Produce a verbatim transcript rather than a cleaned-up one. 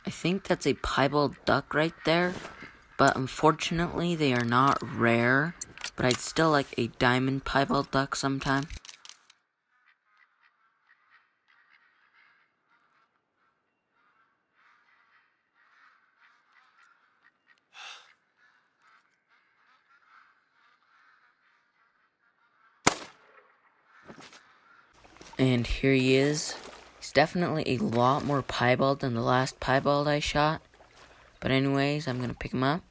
I think that's a piebald duck right there, but unfortunately they are not rare, but I'd still like a diamond piebald duck sometime. And here he is. He's definitely a lot more piebald than the last piebald I shot. But anyways, I'm gonna pick him up.